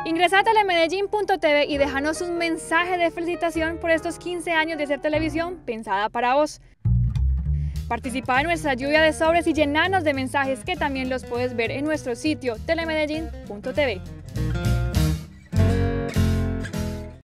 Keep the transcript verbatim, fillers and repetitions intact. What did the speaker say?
Ingresa a telemedellín punto t v y déjanos un mensaje de felicitación por estos quince años de ser televisión pensada para vos. Participa en nuestra lluvia de sobres y llenanos de mensajes que también los puedes ver en nuestro sitio telemedellín punto t v.